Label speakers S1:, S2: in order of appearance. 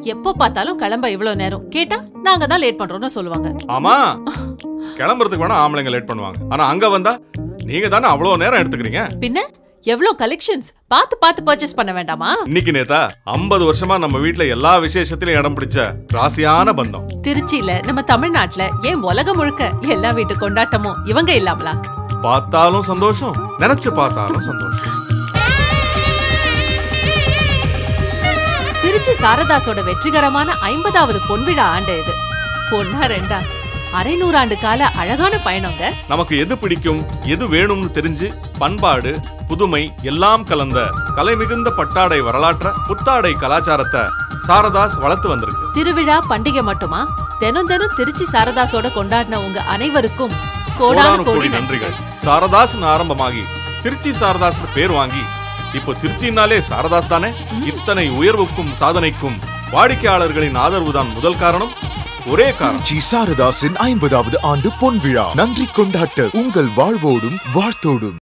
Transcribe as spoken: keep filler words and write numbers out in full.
S1: எப்ப பார்த்தாலும் கிளம்ப இவ்வளவு நேரம் கேட்டா நாங்க தான் லேட் பண்றோம்னு சொல்லுவாங்க.
S2: ஆமா, கிளம்புறதுக்கு வேணா ஆம்பளைங்க லேட் பண்ணுவாங்க. ஆனா அங்க வந்தா நீங்க தானே அவ்வளவு நேரம் எடுத்துக்கிறீங்க.
S1: பின்ன எவ்வளவு கலெக்ஷன்ஸ் பார்த்து பார்த்து பர்ச்சேஸ் பண்ண வேண்டாமா?
S2: இன்னைக்கு நேத்தா ஐம்பது வருஷமா நம்ம வீட்ல எல்லா விசேஷத்திலும் இடம் பிடிச்ச ராசியான பந்தம்.
S1: திருச்சியில நம்ம தமிழ்நாட்டுல ஏன் உலகம் முழுக்க எல்லா வீட்டு கொண்டாட்டமும் இவங்க இல்லாமலா?
S2: பார்த்தாலும் சந்தோஷம், நினைச்சு பார்த்தாலும் சந்தோஷம்.
S1: திருச்சி சாரதாசோட வெற்றிகரமான ஐம்பதாவது பொன்விழா ஆண்டு இது. பொன்னா ரெண்டா அரை நூறாண்டு கால அழகான பயணங்க.
S2: நமக்கு எது பிடிக்கும், எது வேணும்னு தெரிஞ்சு பண்பாடு புதுமை எல்லாம் கலந்த கலை மிகுந்த பட்டாடை வரலாற்ற புத்தாடை கலாச்சாரத்தை சாரதாஸ் வளர்த்து வந்திருக்கு.
S1: திருவிழா பண்டிகை மட்டுமா, தினம் தினம் திருச்சி சாரதாசோட கொண்டாடின உங்க அனைவருக்கும் கோடான கோடி நன்றிகள்.
S2: சாரதாஸ் ஆரம்பமாகி திருச்சி சாரதாஸ் பேர் வாங்கி இப்போ திருச்சினாலே சாரதாஸ் தானே. இத்தனை உயர்வுக்கும் சாதனைக்கும் வாடிக்கையாளர்களின் ஆதரவுதான் முதல் காரணம், ஒரே காரணம்.
S3: திருச்சி சாரதாஸின் ஐம்பதாவது ஆண்டு பொன்விழா நன்றி கொண்டாட்ட உங்கள் வாழ்வோடும் வாழ்த்தோடும்.